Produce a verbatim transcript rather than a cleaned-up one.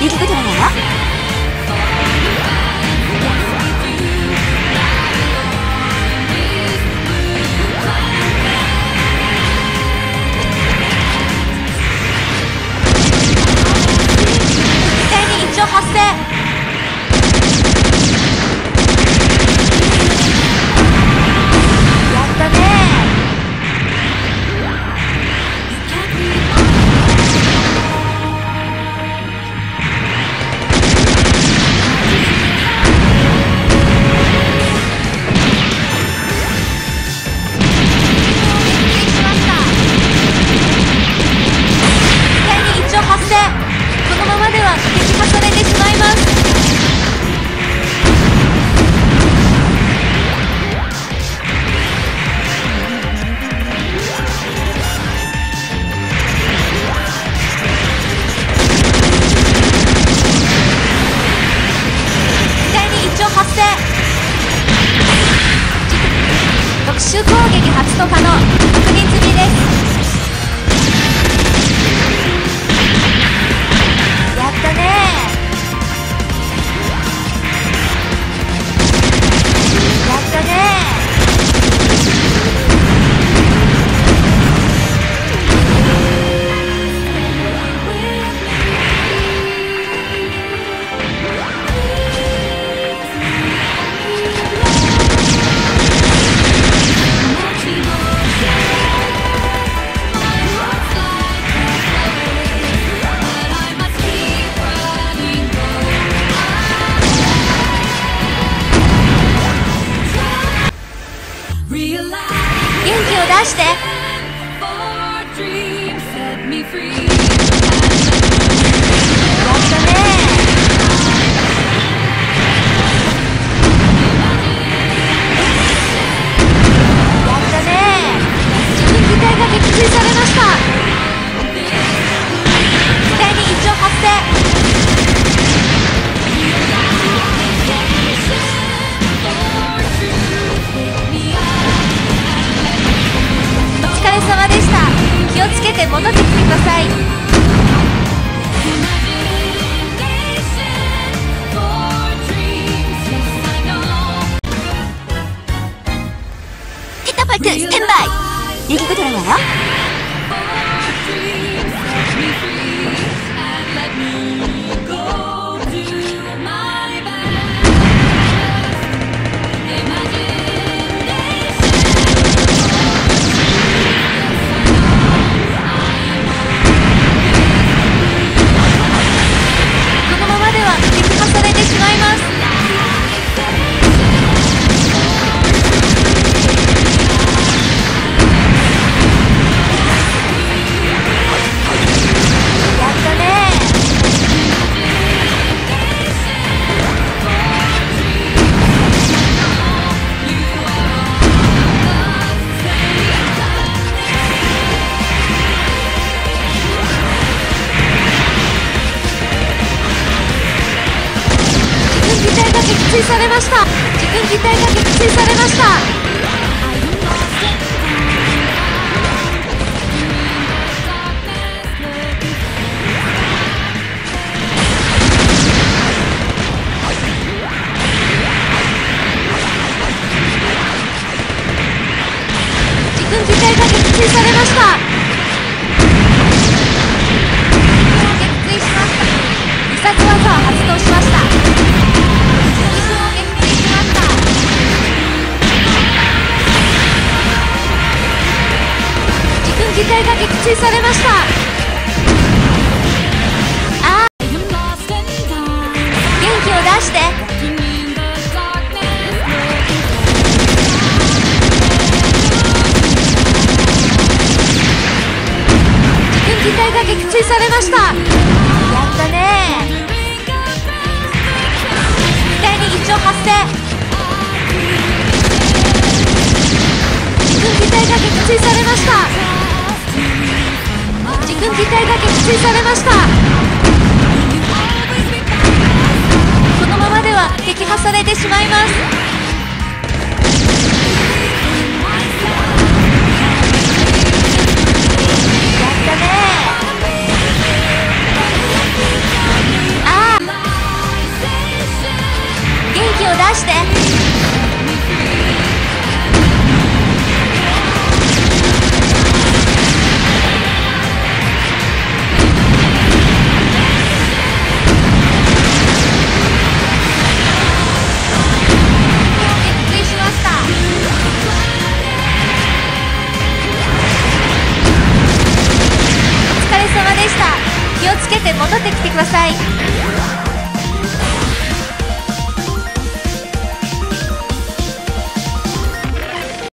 얘기가 들어가요?第二一応発生。やったね。特殊攻撃発動可能。確認済みです。やったね。やったね。元気を出して。やったね。やったね。自分機体が撃墜されました。第二一応発生。お疲れ様でした。気をつけて戻ってきてください。ケタパルトステンバイ。出来事だわよ。撃墜されました。自分機体が撃墜されました。自分機体が撃墜されました。撃墜しました。必殺技を発動しました。機体が撃墜されました。あー、元気を出して。自分機体が撃墜されました。やったね。第二一応発生。自分機体が撃墜されました。自分機体が撃墜されました。このままでは撃破されてしまいます。やったね。あ気をつけて戻ってきてください。